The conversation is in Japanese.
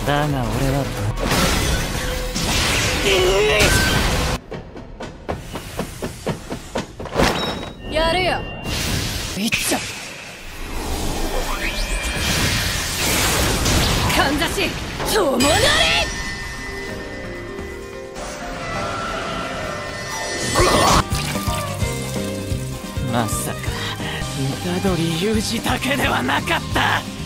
だが俺はやるよ。 いっちゃかんざしともなれ。 まさか虎杖裕二だけではなかった。